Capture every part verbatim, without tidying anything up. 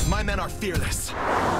My men are fearless.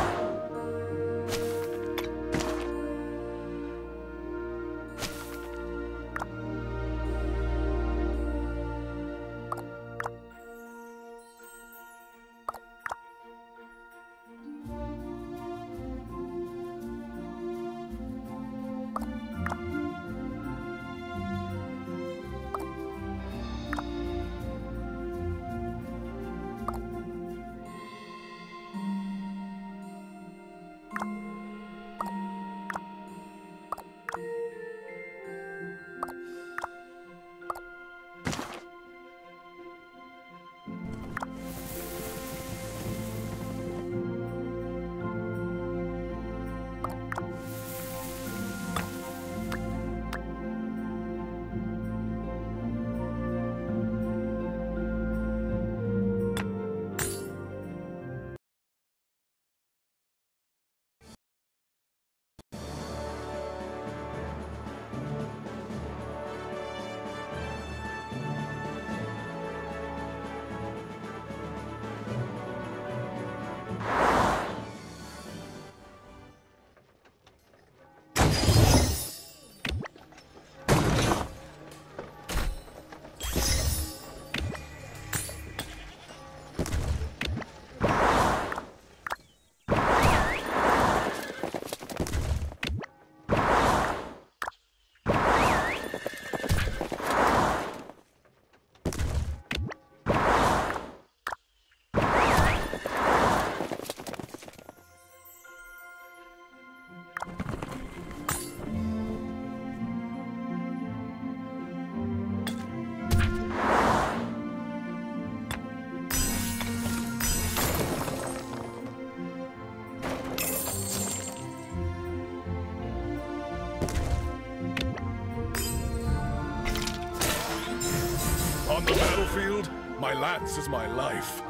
On the battlefield, my lance is my life.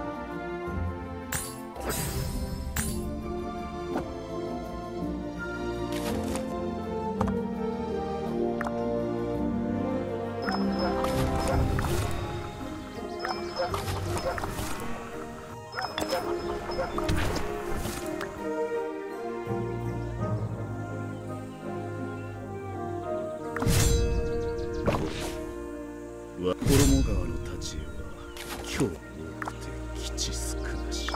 衣川の太刀は今日多くて基地少なし。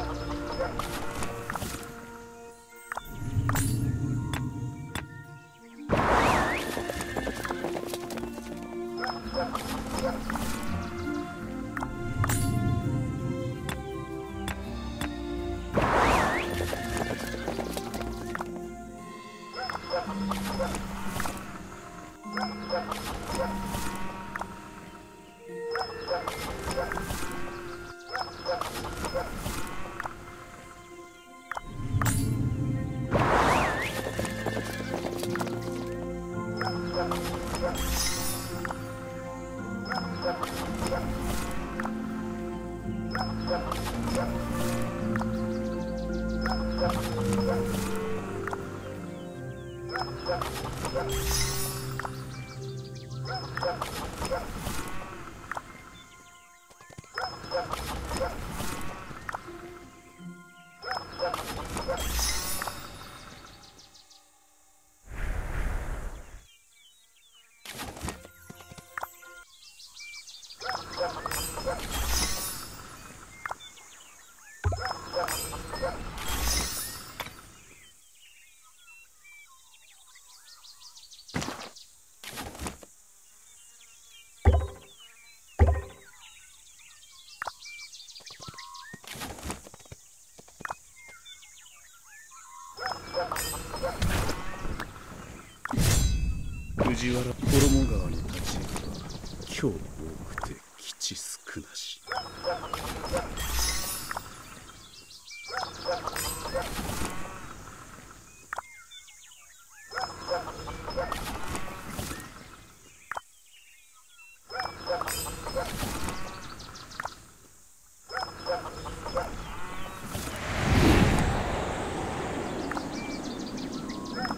藤原衣川の立ちは今日多くて基地少なし。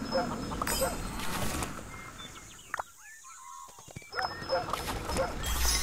Yeah.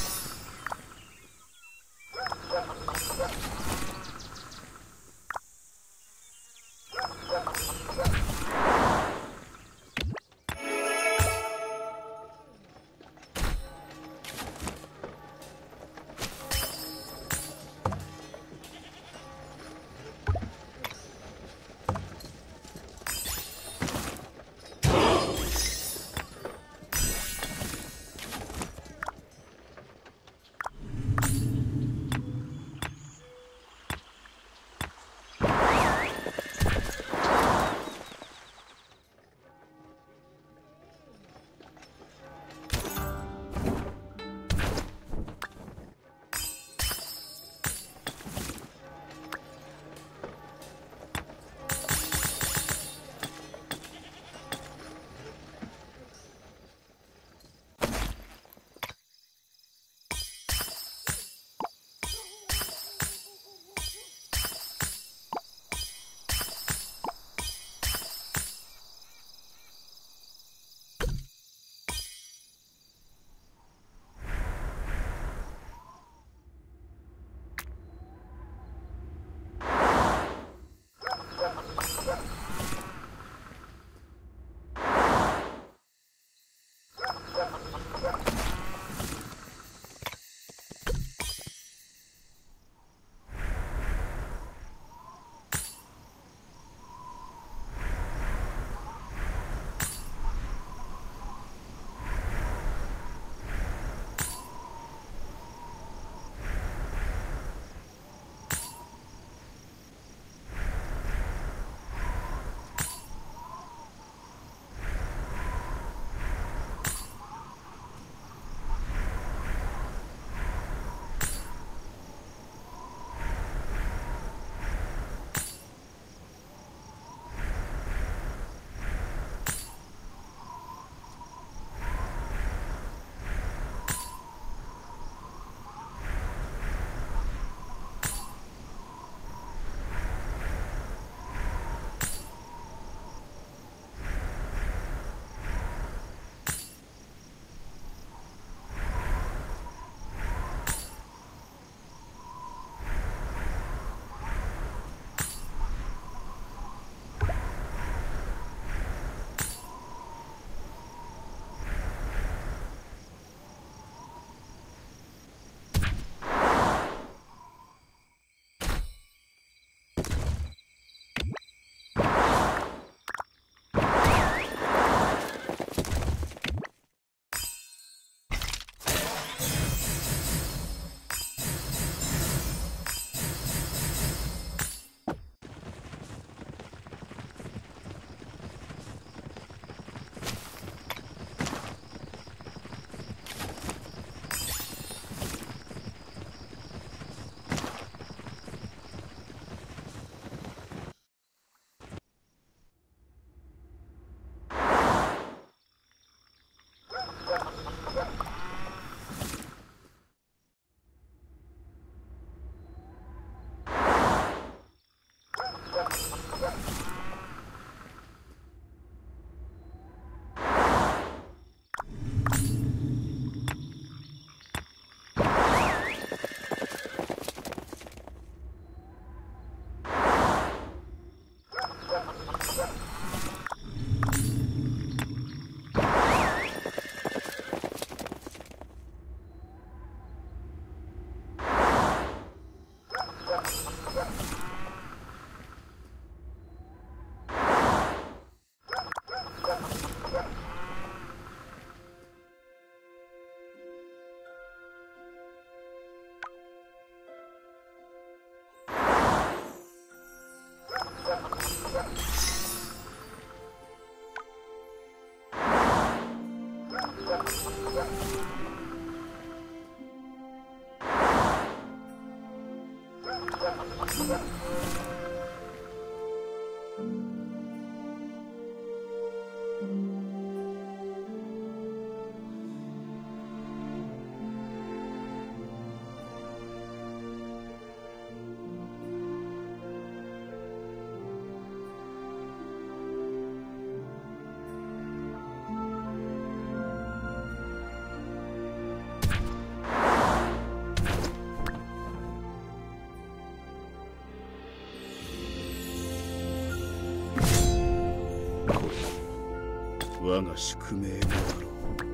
我が宿命であろ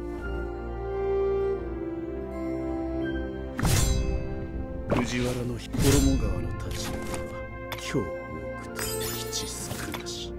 う。藤原の衣川の立ちは今日多くて基地少なし。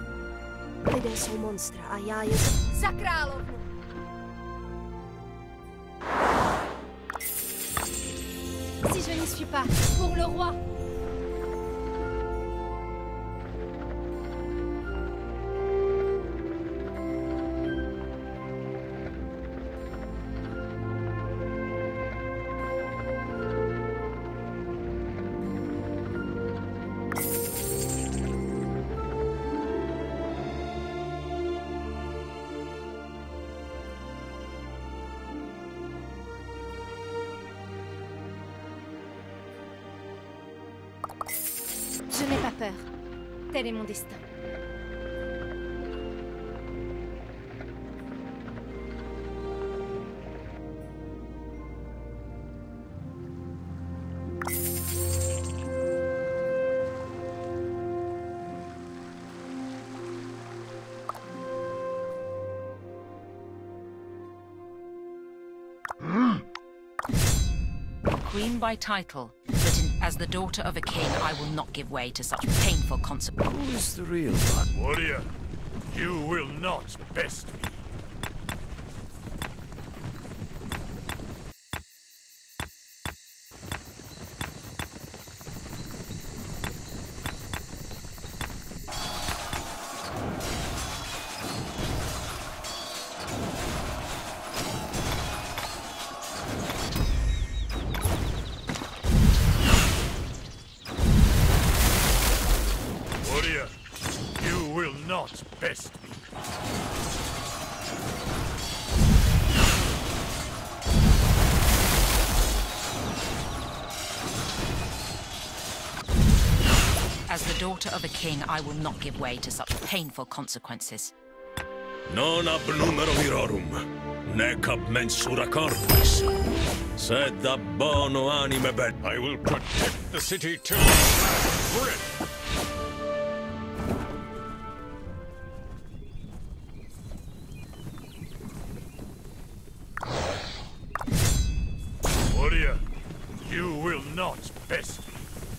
Lidé jsou monstra a já je... Za královnu! n'y suis pas. Pour le roi. Je n'ai pas peur. Tel est mon destin. Queen by title, but in, as the daughter of a king, I will not give way to such painful consequences. Who is the real one? Warrior, you will not best me. Warrior, you will not best me. As the daughter of a king, I will not give way to such painful consequences. Non ab numero virorum, nec ab mensura corpus, sed ab bono anime bed. I will protect the city till my last breath. Warrior, you will not best me.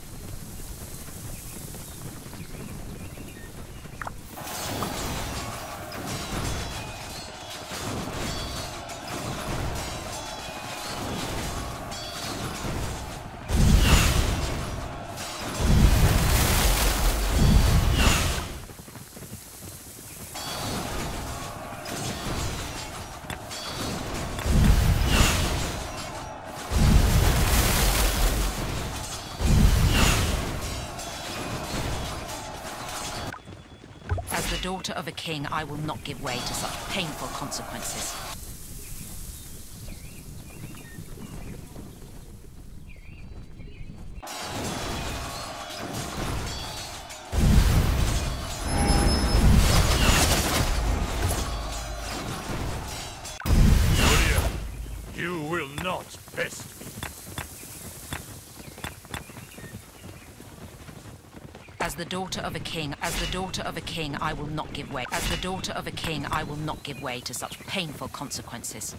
As the daughter of a king, I will not give way to such painful consequences. Warrior, you will not best me. As the daughter of a king, as the daughter of a king, I will not give way. As the daughter of a king, I will not give way to such painful consequences.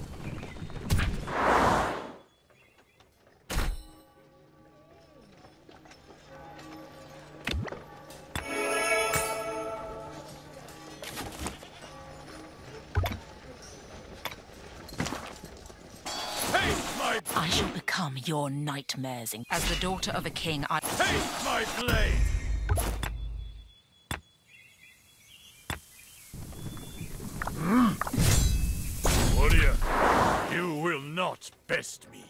Taste my I shall become your nightmares. in- As the daughter of a king, I... taste my blade. Warrior, you will not best me.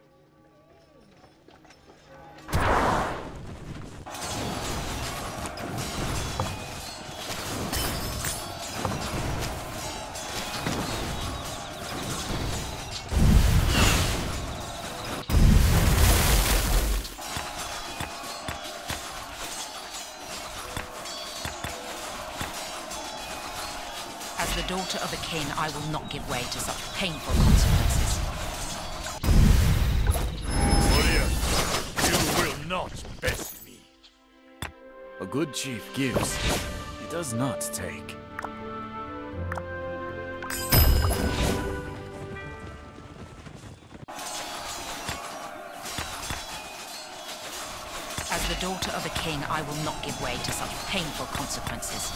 As the daughter of a king, I will not give way to such painful consequences. Warrior, you will not best me. A good chief gives, he does not take. As the daughter of a king, I will not give way to such painful consequences.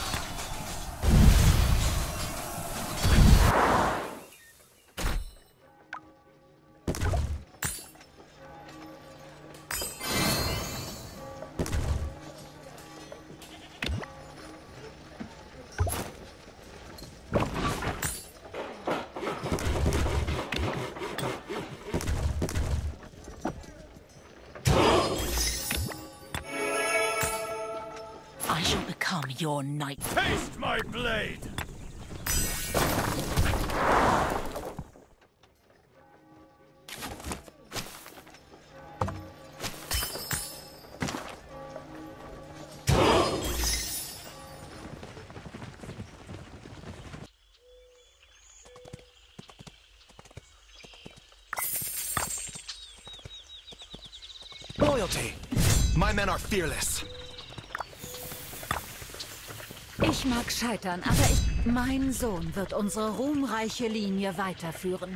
your night. Taste my blade! Loyalty. My men are fearless. Ich mag scheitern, aber ich... Mein Sohn wird unsere ruhmreiche Linie weiterführen.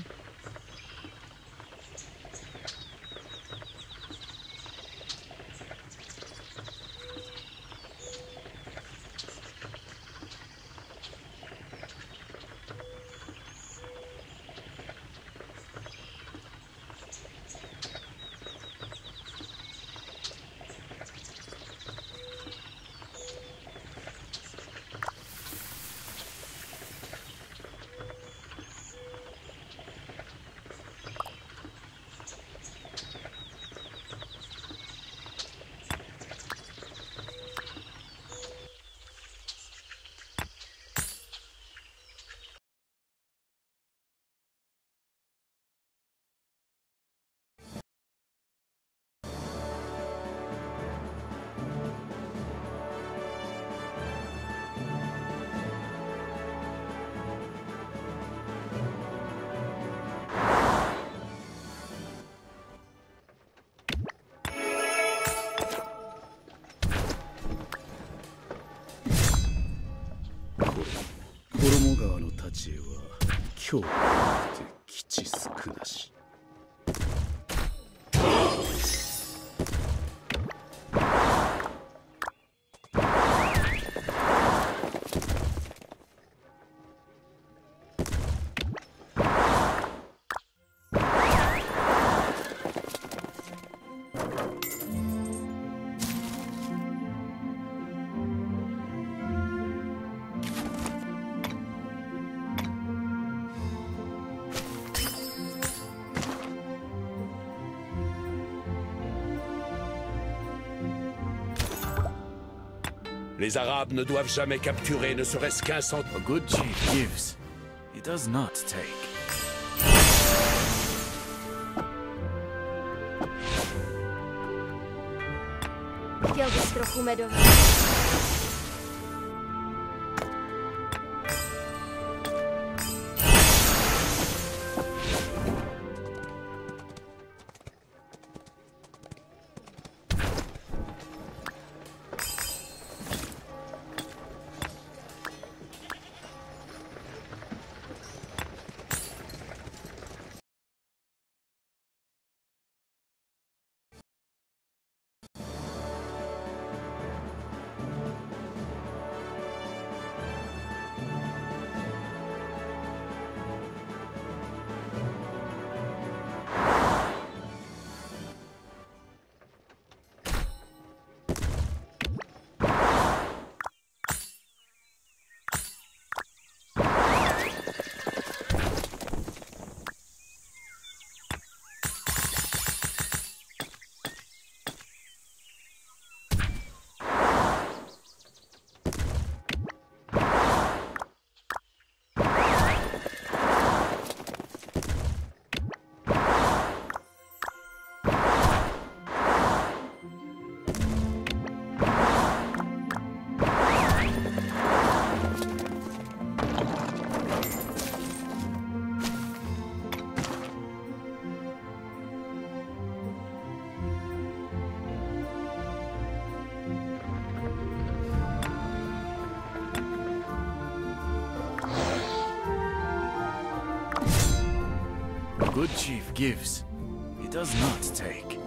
今日って基地少なし。 Les Arabes ne doivent jamais capturer ne serait-ce qu'un centimètre. A good chief gives. He does not take. Chtěl bys trochu medové. A good chief gives. He does not take.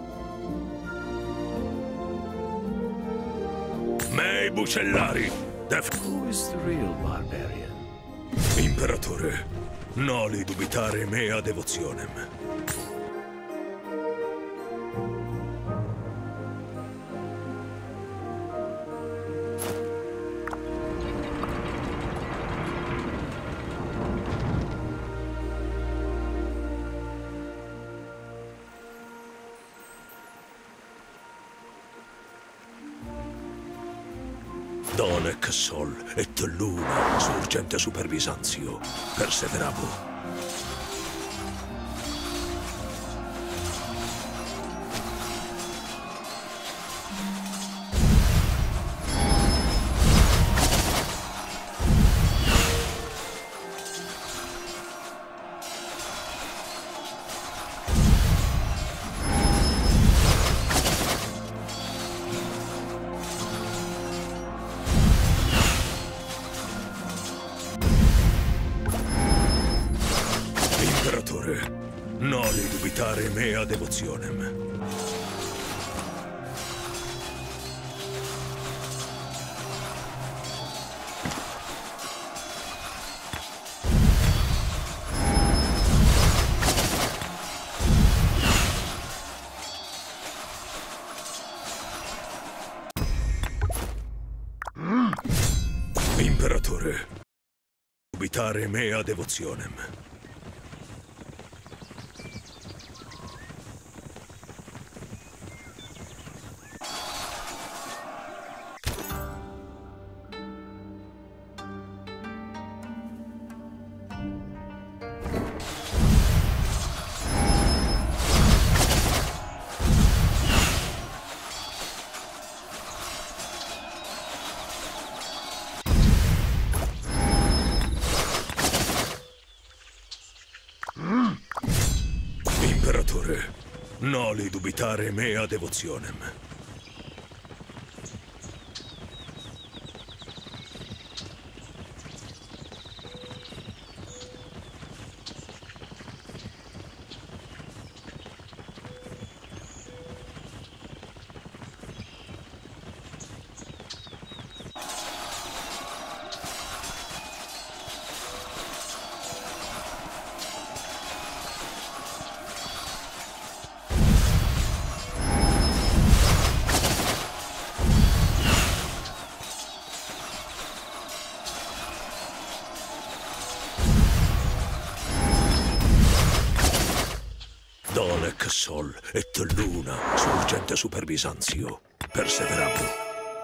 Mei bucellari! Def... Who is the real barbarian? Imperatore, noli dubitare mea devotionem. Donec sol et luna surgente super Bisanzio. Perseverabo. Noli dubitare mea devozionem. Imperatore, dubitare mea devozionem. Imperatore, noli dubitare mea devozionem. Donec sol et luna surgente super Bisanzio. Perseverabo.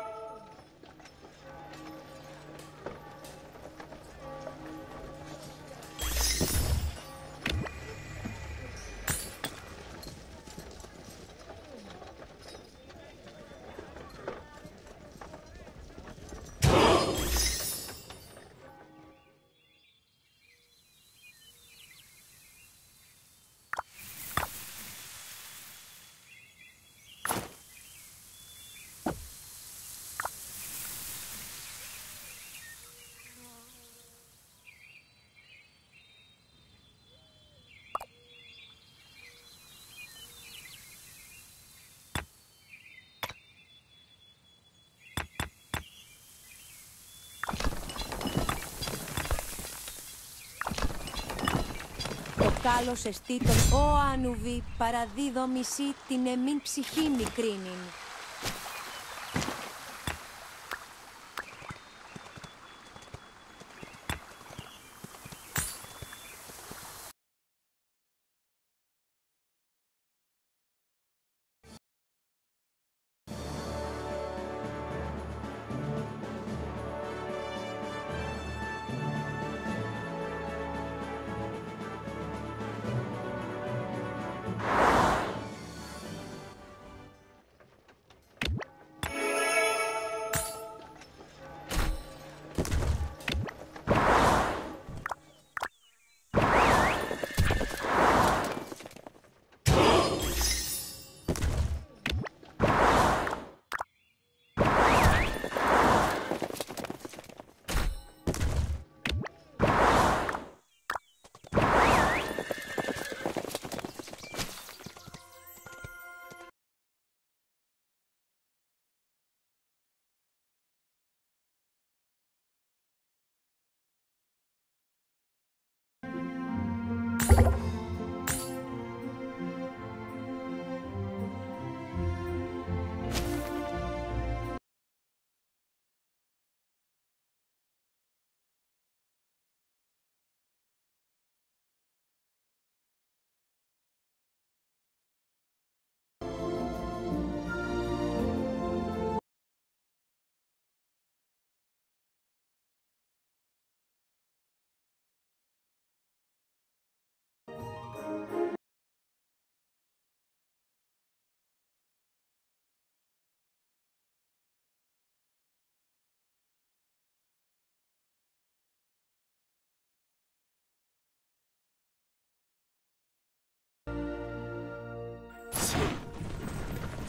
Καλός εστίτων, ο Ανουβή, παραδίδω μισή την εμήν ψυχή μικρήνην.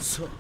さあ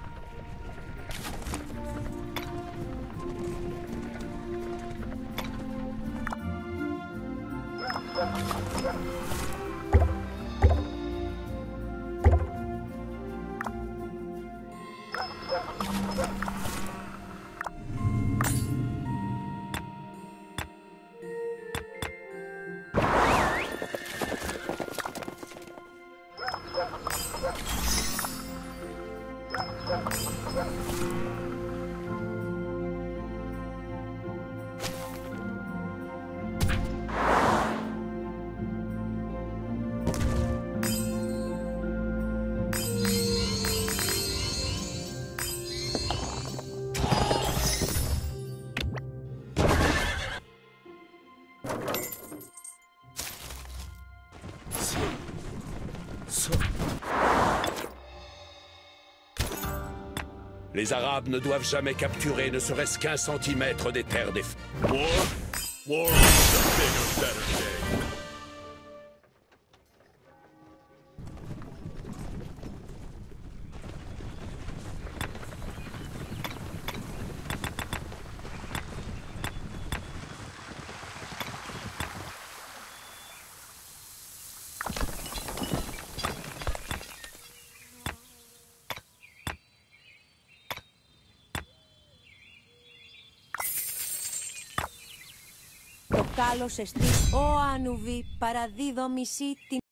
Les Arabes ne doivent jamais capturer ne serait-ce qu'un centimètre des terres des... War? War is a bigger, better day. Το κάλος εστί, ο Ανουβή, παραδίδω μισή την